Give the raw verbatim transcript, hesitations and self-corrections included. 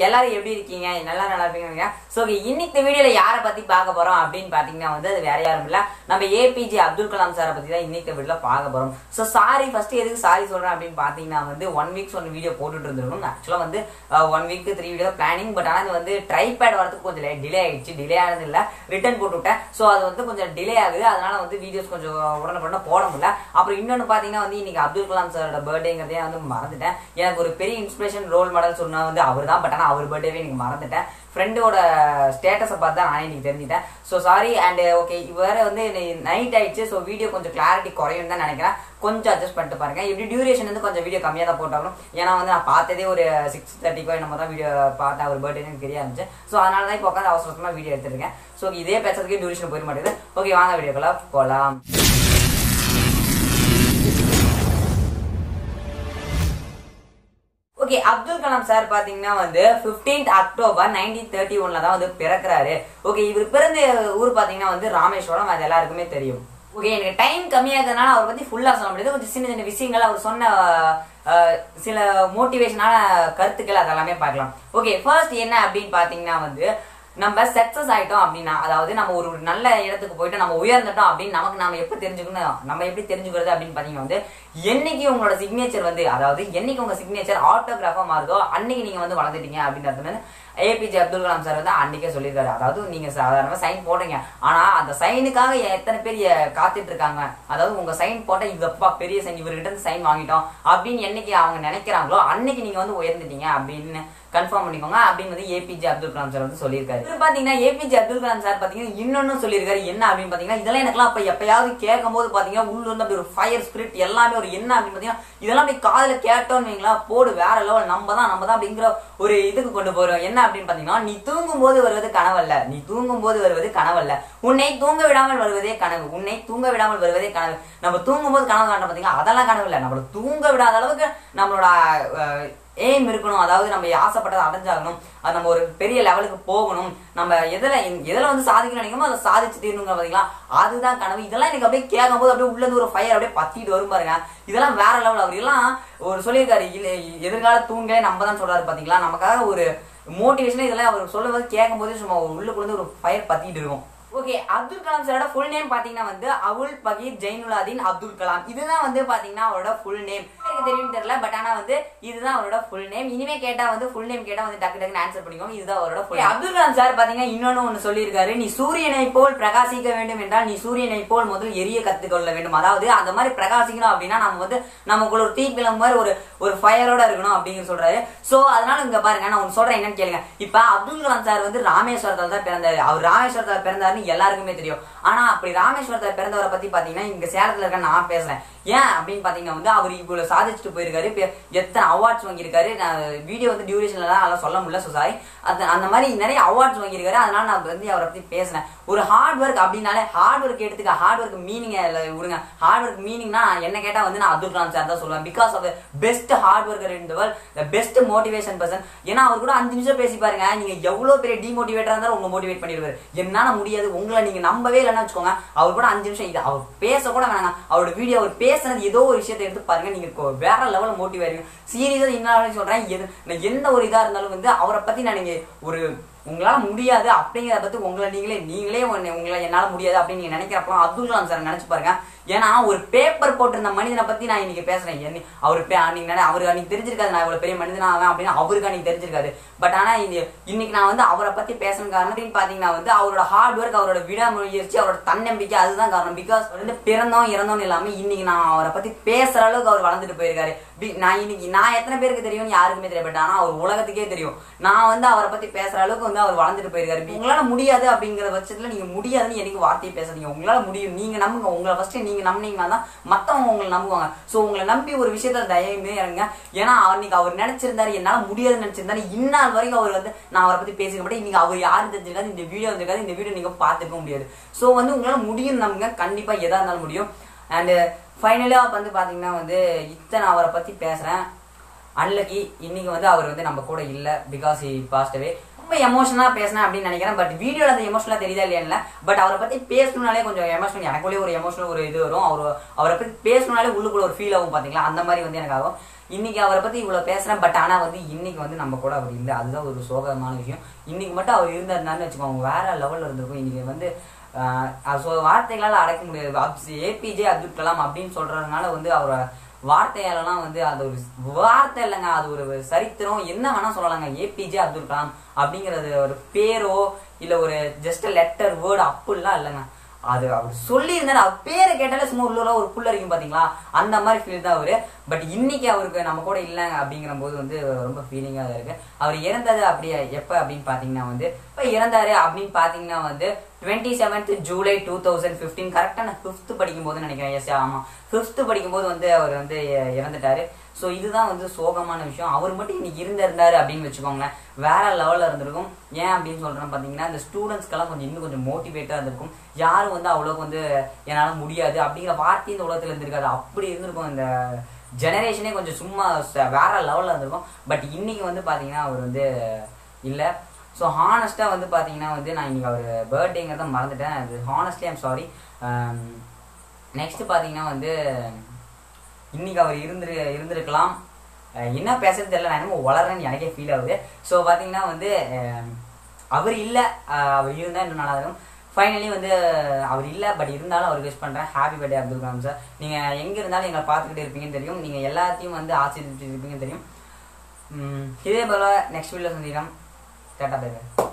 எல்லாரும் எப்படி இருக்கீங்க? நல்லா நல்லா இருப்பீங்க. ஸோ இன்னைக்கு வீடியோல யாரை பத்தி பார்க்க போறோம் அப்படின்னு பாத்தீங்கன்னா வந்து அது வேற யாரும் இல்ல, நம்ம ஏபிஜே அப்துல் கலாம் சாரை பத்தி தான் இன்னைக்கு வீடியோல பார்க்க போறோம். ஸோ சாரி ஃபர்ஸ்ட் எதுக்கு சாரி சொல்றேன் அப்படின்னு பாத்தீங்கன்னா வந்து ஒன் வீக்ஸ் ஒன் வீடியோ போட்டுட்டு இருந்திருக்கும். ஆக்சுவலா வந்து one week three video planning, but ஆனால் வந்து ட்ரைபேட் வரதுக்கு கொஞ்சம் டிலே ஆயிடுச்சு. டிலே ஆனது இல்ல, ரிட்டர்ன் போட்டு விட்டேன். ஸோ அது வந்து கொஞ்சம் டிலே ஆகுது, அதனால வந்து வீடியோஸ் கொஞ்சம் உடனே போட முடியல. அப்புறம் இன்னொன்னு பாத்தீங்கன்னா வந்து இன்னைக்கு அப்துல் கலாம் சாரோட பர்த்டேங்கிறதே வந்து மறந்துட்டேன். எனக்கு ஒரு பெரிய இன்ஸ்பிரேஷன் ரோல் மாடல் சொன்னா வந்து அவர் தான், பட் ஆனால் அவர் பர்த்டேவே எனக்கு மறந்துட்டேன். ஃப்ரெண்டோட ஸ்டேட்டஸை பார்த்து தான் நானே இன்னைக்கு தெரிஞ்சுட்டேன். So sorry. அண்ட் ஓகே, வேற வந்து நைட் ஆயிடுச்சு. ஸோ வீடியோ கொஞ்சம் கிளாரிட்டி குறையும் தான் நினைக்கிறேன். கொஞ்சம் அட்ஜஸ்ட் பண்ணிட்டு பாருங்க. இப்படி டியூரேஷன் வந்து கொஞ்சம் வீடியோ கம்மியாக தான் போட்டாலும், ஏன்னா வந்து நான் பார்த்ததே ஒரு சிக்ஸ் தேர்ட்டிக்கோ நம்ம தான் வீடியோ பார்த்தேன். அவர் பர்த்டே எனக்கு தெரிய இருந்துச்சு. ஸோ அதனால தான் இப்போ உட்காந்து அவசர அவசரமாக வீடியோ எடுத்துருக்கேன். ஸோ இதே பேசுறதுக்கே டியூரேஷன் போயிட மாட்டேங்குது. ஓகே, வாங்க வீடியோக்குள்ள போகலாம். ஓகே, அப்துல் கலாம் சார் பாத்தீங்கன்னா வந்து பிப்டீன்த் அக்டோபர் நைன்டீன் தேர்ட்டி ஒன்ல தான் வந்து பிறக்கிறாரு. ஓகே, இவர் பிறந்த ஊர் பாத்தீங்கன்னா வந்து ராமேஸ்வரம். அது எல்லாருக்குமே தெரியும். ஓகே, எனக்கு டைம் கம்மியாகிறதுனால அவர் பத்தி ஃபுல்லா சொல்ல முடியாது. கொஞ்சம் சின்ன சின்ன விஷயங்கள் அவர் சொன்ன சில மோட்டிவேஷனான கருத்துக்கள் அதெல்லாமே பார்க்கலாம். ஓகே, ஃபர்ஸ்ட் என்ன அப்படின்னு பாத்தீங்கன்னா வந்து நம்ம சக்சஸ் ஆயிட்டோம் அப்படின்னா, அதாவது நம்ம ஒரு நல்ல இடத்துக்கு போயிட்டு நம்ம உயர்ந்துட்டோம் அப்படின்னு நமக்கு நாம எப்ப தெரிஞ்சுக்கணும், நம்ம எப்படி தெரிஞ்சுக்கிறது அப்படின்னு பாத்தீங்கன்னா வந்து என்னைக்கு உங்களோட சிக்னேச்சர் வந்து, அதாவது என்னைக்கு உங்க சிக்னேச்சர் ஆட்டோகிராஃபா மாறுதோ அன்னைக்கு நீங்க வந்து வளர்ந்துட்டீங்க அப்படின்றது ஏபிஜே அப்துல் கலாம் சார் வந்து அன்னைக்கே சொல்லியிருக்காரு. அதாவது நீங்க சாதாரணமா சைன் போடுறீங்க, ஆனா அந்த சைனுக்காக எத்தனை பேர் காத்துட்டு இருக்காங்க, அதாவது உங்க சைன் போட்ட இதப்பா பெரிய சைன், இவர்கிட்ட இருந்து சைன் வாங்கிட்டோம் அப்படின்னு என்னைக்கு அவங்க நினைக்கிறாங்களோ அன்னைக்கு நீங்க வந்து உயர்ந்துட்டீங்க அப்படின்னு கன்ஃபார்ம் பண்ணிக்கோங்க அப்படின்னு வந்து ஏபிஜே அப்துல் கலாம் சார் வந்து சொல்லியிருக்காரு. பாத்தீங்கன்னா ஏபிஜே அப்துல் கலாம் சார் பாத்தீங்கன்னா இன்னொன்னு சொல்லியிருக்காரு. என்ன அப்படின்னு பாத்தீங்கன்னா, இதெல்லாம் எனக்குலாம் அப்ப எப்பயாவது கேட்கும் போது பாத்தீங்கன்னா உள்ள வந்து அப்படி ஒரு ஃபயர் ஸ்பிரிட் எல்லாமே ஒரு என்ன அப்படின்னு பாத்தீங்கன்னா, இதெல்லாம் அப்படி காதுல கேட்டோன்னு வைங்களா, போடு வேற லெவல், நம்ம தான் நம்ம தான் அப்படிங்கிற ஒரு இதுக்கு கொண்டு போறோம். என்ன அப்படின்னு பாத்தீங்கன்னா, நீ தூங்கும் போது வருவது கனவல்ல, நீ தூங்கும் போது வருவது கனவல்ல, உன்னை தூங்க விடாமல் வருவதே கனவு, உன்னை தூங்க விடாமல் வருவதே கனவு. நம்ம தூங்கும் போது கனவு காண்ட பாத்தீங்கன்னா அதெல்லாம் கனவு இல்ல, நம்மள தூங்க விடாத அளவுக்கு நம்மளோட எய்ம் இருக்கணும். அதாவது நம்ம ஆசைப்பட்டதை அடைஞ்சாகணும், அது நம்ம ஒரு பெரிய லெவலுக்கு போகணும், நம்ம எதுல எதுல வந்து சாதிக்கணும் நினைக்கணுமோ அதை சாதிச்சு தீரணுங்க பாத்தீங்களா, அதுதான் கனவு. இதெல்லாம் எனக்கு அப்படியே கேட்கும் போது அப்படியே உள்ள இருந்து ஒரு ஃபயர் அப்படியே பத்திட்டு வரும் பாருங்க. இதெல்லாம் வேற லெவல். அவர் எல்லாம் ஒரு சொல்லியிருக்காரு, எதிர்கால தூங்க நம்ம தான் சொல்றாரு பாத்தீங்களா, நமக்காக ஒரு மோட்டிவேஷன். இதெல்லாம் அவர் சொல்லும்போது கேட்கும் போதே சும்மா உள்ளுக்குள்ள இருந்து ஒரு ஃபயர் பத்திட்டு இருக்கும். ஓகே, அப்துல் கலாம் சாரோட ஃபுல் நேம் பாத்தீங்கன்னா வந்து அவுல் பகீர் ஜைனுலாதீன் அப்துல் கலாம். இதுதான் வந்து பாத்தீங்கன்னா அவரோட ஃபுல் நேம். எனக்கு தெரியும் தெரியல, பட் ஆனா வந்து இதுதான் அவரோட ஃபுல் நேம். இனிமே கேட்டா வந்து ஃபுல் நேம் கேட்டா வந்து டக்கு டக்குன்னு ஆன்சர் பண்ணிக்கோங்க. இதுதான் அவரோட ஃபுல். அப்துல் கலாம் சார் பாத்தீங்கன்னா இன்னொன்னு ஒண்ணு சொல்லியிருக்காரு, நீ சூரியனை போல் பிரகாசிக்க வேண்டும் என்றால் நீ சூரியனை போல் முதல் எரிய கத்துக்கொள்ள வேண்டும். அதாவது அந்த மாதிரி பிரகாசிக்கணும் அப்படின்னா நம்ம வந்து நமக்குள்ள ஒரு தீப்பிழம் மாதிரி ஒரு ஒரு ஃபயரோட இருக்கணும் அப்படின்னு சொல்றாரு. சோ அதனால இங்க பாருங்க, நான் ஒன்னு சொல்றேன், என்னன்னு கேளுங்க. இப்ப அப்துல் கலாம் சார் வந்து ராமேஸ்வரத்துல தான் பிறந்தாரு. அவர் ராமேஸ்வரத்துல பிறந்தாருன்னு எல்லாருக்குமே தெரியும். ஆனா அப்படி ராமேஸ்வரத்துல பிறந்தவரை பத்தி பாத்தீங்கன்னா இங்க சேலத்துல இருக்க நான் பேசுறேன். ஏன் அப்படின்னு பாத்தீங்கன்னா வந்து அவர் இவ்வளவு சாதிச்சுட்டு போயிருக்காரு, எத்தனை அவார்ட்ஸ் வாங்கியிருக்காரு. நான் வீடியோ வந்து டியூரேஷன்ல தான் அதெல்லாம் சொல்ல முடியல, ஸோ சாரி. அந்த மாதிரி நிறைய அவார்ட்ஸ் வாங்கியிருக்காரு. அதனால நான் வந்து அவரை பத்தி பேசுறேன். ஒரு ஹார்ட் ஒர்க் அப்படின்னாலே ஹார்ட் ஒர்க் எடுத்துக்க, ஹார்ட் ஒர்க் மீனிங் விடுங்க. ஹார்ட் ஒர்க் மீனிங்னா என்ன கேட்டா வந்து நான் அப்துல் கலாம் சார் தான் சொல்லுவேன். Because of best hard worker in the world, the best motivation person. ஏன்னா அவர் கூட அஞ்சு நிமிஷம் பேசி பாருங்க, நீங்க எவ்வளவு பெரிய டிமோட்டிவேட்டரா இருந்தாலும் உங்க மோட்டிவேட் பண்ணிடுவாரு. என்னால முடியாது, உங்களை நீங்க நம்பவே இல்லைன்னு வச்சுக்கோங்க, அவர் கூட அஞ்சு நிமிஷம் இது அவர் பேச கூட வேணாங்க, அவரோட வீடியோ அவர் பேசுனது ஏதோ ஒரு விஷயத்தை எடுத்து பாருங்க, நீங்க வேற லெவலில் மோட்டிவ் ஆயிருங்க. சீரியஸா இன்னும் சொல்றேன், எந்த ஒரு இதா இருந்தாலும் வந்து அவரை பத்தி நான் நீங்க ஒரு உங்களால முடியாது அப்படிங்கிறத பத்தி உங்களை நீங்களே நீங்களே உங்களை என்னால முடியாது அப்படின்னு நீங்க நினைக்கிறப்பலாம் அப்துல் கலாம் சார் நினைச்சு பாருங்க. ஏன்னா ஒரு பேப்பர் போட்டிருந்த மனிதனை பத்தி நான் இன்னைக்கு பேசுறேன். அவரு நீங்க அவருக்கு அன்னைக்கு தெரிஞ்சிருக்காது நான் இவ்வளவு பெரிய மனிதனா ஆவேன் அப்படின்னு, அவருக்கு அன்னைக்கு தெரிஞ்சிருக்காது. பட் ஆனா இன்னைக்கு நான் வந்து அவரை பத்தி பேசணும் காரணம் பாத்தீங்கன்னா வந்து அவரோட ஹார்ட் ஒர்க், அவரோட விடாமுயற்சி, அவரோட தன்னம்பிக்கை, அதுதான் காரணம். பிகாஸ் வந்து பிறந்தோம் இறந்தோம் இல்லாம இன்னைக்கு நான் அவரை பத்தி பேசுற அளவுக்கு அவர் வளர்ந்துட்டு போயிருக்காரு. நான் இன்னைக்கு நான் எத்தனை பேருக்கு தெரியும் யாருக்குமே தெரியும், பட் ஆனா அவர் உலகத்துக்கே தெரியும். நான் வந்து அவரை பத்தி பேசுற அளவுக்கு வந்து அவர் வளர்ந்துட்டு போயிருக்காரு. உங்களால முடியாது அப்படிங்கிற பட்சத்துல நீங்க முடியாதுன்னு எனக்கு வார்த்தையை பேசுறீங்க. உங்களால முடியும், நீங்க நம்புங்க. உங்களை ஃபர்ஸ்ட் நீங்க நம்பினீங்கன்னா தான் மத்தவங்க உங்களை நம்புவாங்க. சோ உங்களை நம்பி ஒரு விஷயத்த தயவுமே இறங்க. ஏன்னா அன்னைக்கு அவர் நினைச்சிருந்தாரு என்னால முடியாதுன்னு நினைச்சிருந்தாரு, இந்நாள் வரைக்கும் அவர் வந்து நான் அவரை பத்தி பேசிக்க மாட்டேன். இன்னைக்கு அவர் யாரும் தெரிஞ்சிருக்காது, இந்த வீடியோ வந்திருக்காது, இந்த வீடியோ நீங்க பாத்துக்க முடியாது. சோ வந்து உங்களால முடியும் நம்புங்க, கண்டிப்பா எதா இருந்தாலும் முடியும். அண்ட் ஃபைனலா வந்து பாத்தீங்கன்னா வந்து இத்தனை அவரை பத்தி பேசுறேன். அன்லக்கி இன்னைக்கு வந்து அவர் வந்து நம்ம கூட இல்ல, பிகாஸ் ஹி பாஸ்ட் அவே. ரொம்ப எமோஷனலாக பேசினேன் அப்படின்னு நினைக்கிறேன். பட் வீடியோவில் அந்த எமோஷனலாக தெரியுதா இல்லையா, பட் அவரை பற்றி பேசணுனாலே கொஞ்சம் எமோஷனல், எனக்குள்ளே ஒரு எமோஷனல் ஒரு இது வரும். அவர் அவரை பற்றி பேசணுனாலே உள்ளுக்குள்ள ஒரு ஃபீல் ஆகும் பார்த்தீங்களா, அந்த மாதிரி வந்து எனக்கு ஆகும். இன்னைக்கு அவரை பற்றி இவ்வளோ பேசுகிறேன், பட் ஆனால் வந்து இன்னைக்கு வந்து நம்ம கூட அவர் இல்லை. அதுதான் ஒரு சோகமான விஷயம். இன்னைக்கு மட்டும் அவர் இருந்தாருந்தான்னு வச்சுக்கோங்க, வேற லெவலில் இருந்திருக்கும். இன்னைக்கு வந்து ஸோ வார்த்தைகளால் அடைக்க முடியாது. ஏபிஜே அப்துல் கலாம் அப்படின்னு சொல்றதுனால வந்து அவரை வார்த்தையாலலாம் வந்து அது ஒரு வார்த்தை இல்லைங்க, அது ஒரு சரித்திரம், என்ன வேணா சொல்லலாங்க. ஏபிஜே அப்துல் கலாம் அப்படிங்கிறது ஒரு பேரோ இல்லை ஒரு ஜஸ்ட் லெட்டர் வேர்டு அப்படிலாம் இல்லைங்க. அது அவர் சொல்லியிருந்தாரு, அவர் பேரை கேட்டாலே சும்மா உள்ள ஒரு புள்ள இருக்கும் பார்த்தீங்களா, அந்த மாதிரி ஃபீல் தான் அவரு. பட் இன்னைக்கு அவருக்கு நம்ம கூட இல்லைங்க அப்படிங்கிற போது வந்து ரொம்ப ஃபீலிங்காக தான் இருக்கு. அவர் இறந்தது அப்படியே எப்போ அப்படின்னு பார்த்தீங்கன்னா வந்து இப்போ இறந்தாரு அப்படின்னு பார்த்தீங்கன்னா வந்து twenty seventh July two thousand fifteen கரெக்டாக நான் ஃபிஃப்த்து படிக்கும் போது நினைக்கிறேன். எஸ் ஆமாம், ஃபிஃப்த்து படிக்கும்போது வந்து அவர் வந்து இறந்துட்டாரு. ஸோ இதுதான் வந்து சோகமான விஷயம். அவர் மட்டும் இன்னைக்கு இருந்திருந்தாரு அப்படின்னு வச்சுக்கோங்களேன், வேற லெவலில் இருந்திருக்கும். ஏன் அப்படின்னு சொல்கிறேன் பார்த்தீங்கன்னா, இந்த ஸ்டூடெண்ட்ஸ்க்கெல்லாம் கொஞ்சம் இன்னும் கொஞ்சம் மோட்டிவேட்டாக இருந்திருக்கும். யாரும் வந்து அவ்வளோக்கு வந்து என்னால் முடியாது அப்படிங்கிற வார்த்தை இந்த உலகத்தில் இருந்திருக்காது. அப்படி இருந்திருக்கும். இந்த ஜெனரேஷனே கொஞ்சம் சும்மா வேற லெவலில் இருந்திருக்கும். பட் இன்னைக்கு வந்து பார்த்தீங்கன்னா அவர் வந்து இல்லை. ஸோ ஹானஸ்ட்டாக வந்து பார்த்தீங்கன்னா வந்து நான் இன்னைக்கு அவர் பர்த்டேங்கிறத மறந்துட்டேன். அது ஹானஸ்ட்லி ஐம் சாரி. நெக்ஸ்ட் பார்த்தீங்கன்னா வந்து இன்னைக்கு அவர் இருந்துரு இருந்திருக்கலாம் என்ன பேசுறது தெரியல, நான் என்னமோ வளர்றேன்னு எனக்கே ஃபீல் ஆகுது. ஸோ பார்த்தீங்கன்னா வந்து அவர் இல்லை, அவர் இருந்தால் இன்னும் நல்லா இருக்கும். ஃபைனலி வந்து அவர் இல்லை, பட் இருந்தாலும் அவருக்கு விஷ் பண்ணுறேன். Happy birthday Abdul Kalam sir. நீங்கள் எங்கே இருந்தாலும் எங்களை பார்த்துக்கிட்டே இருப்பீங்கன்னு தெரியும். நீங்கள் எல்லாத்தையும் வந்து ஆசீர்வதிட்டு இருப்பீங்கன்னு தெரியும். இதே போல் நெக்ஸ்ட் வீடியோவில் சந்திக்கிறோம். டாடா பை பை.